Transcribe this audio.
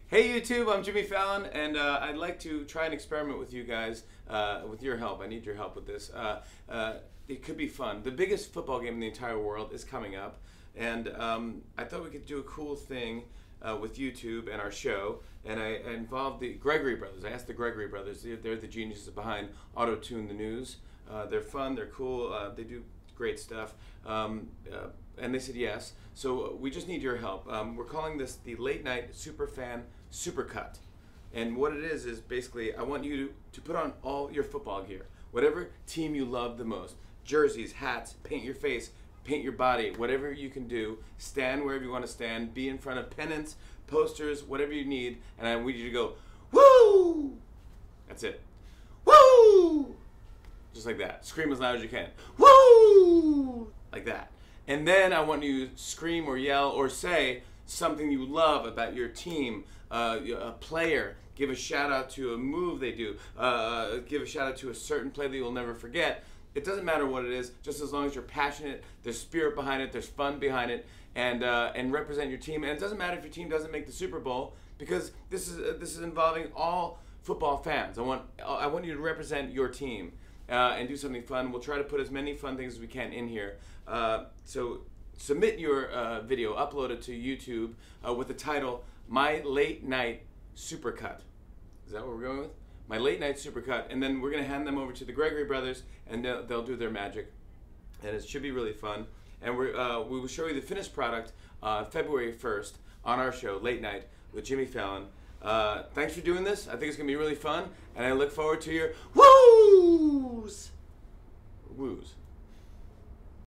Hey YouTube, I'm Jimmy Fallon, and I'd like to try and experiment with you guys, with your help. I need your help with this. It could be fun. The biggest football game in the entire world is coming up, and I thought we could do a cool thing with YouTube and our show, and I involved the Gregory Brothers. I asked the Gregory Brothers. They're the geniuses behind Auto-Tune the News. They're fun, they're cool, they do great stuff, and they said yes. So we just need your help. We're calling this the Late Night Super Fan Supercut. And what it is basically I want you to put on all your football gear. Whatever team you love the most. Jerseys, hats, paint your face, paint your body, whatever you can do. Stand wherever you want to stand. Be in front of pennants, posters, whatever you need. And I want you to go, woo! That's it. Woo! Just like that. Scream as loud as you can. Woo! Like that. And then I want you to scream or yell or say something you love about your team, a player. Give a shout out to a move they do. Give a shout out to a certain play that you'll never forget. It doesn't matter what it is, just as long as you're passionate, there's spirit behind it, there's fun behind it, and represent your team. And it doesn't matter if your team doesn't make the Super Bowl, because this is involving all football fans. I want you to represent your team. And do something fun. We'll try to put as many fun things as we can in here. So submit your video, upload it to YouTube with the title, My Late Night Supercut. Is that what we're going with? My Late Night Supercut. And then we're going to hand them over to the Gregory Brothers, and they'll do their magic. And it should be really fun. And we will show you the finished product February 1st on our show, Late Night, with Jimmy Fallon. Thanks for doing this. I think it's going to be really fun, and I look forward to your woos! Woos.